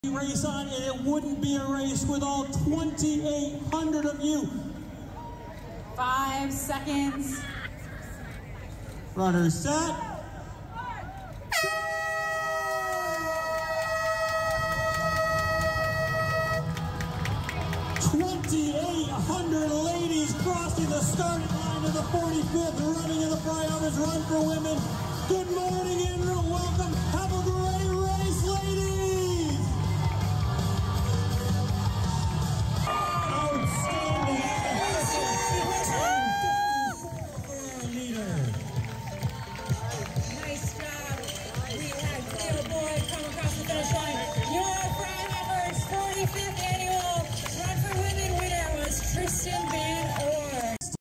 Race on, and it wouldn't be a race with all 2,800 of you. 5 seconds. Runners set. 2,800 ladies crossing the starting line of the 45th running of the Freihofer's Run for Women. Good morning.